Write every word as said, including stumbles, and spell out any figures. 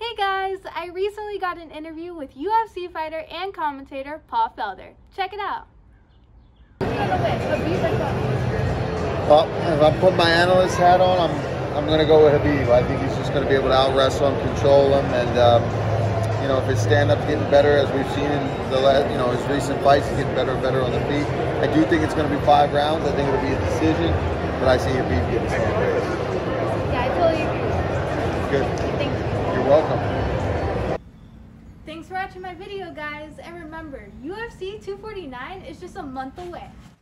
Hey guys, I recently got an interview with U F C fighter and commentator Paul Felder. Check it out. Well, if I put my analyst hat on, I'm I'm going to go with Khabib. I think he's just going to be able to out wrestle him, control him, and um, you know, if his stand-up's getting better, as we've seen in the last, you know, his recent fights, he's getting better and better on the feet. I do think it's going to be five rounds. I think it'll be a decision, but I see Khabib getting some race. Yeah, I totally agree. Good. Thank you. You're welcome. Thanks for watching my video, guys, and remember, U F C two forty-nine is just a month away.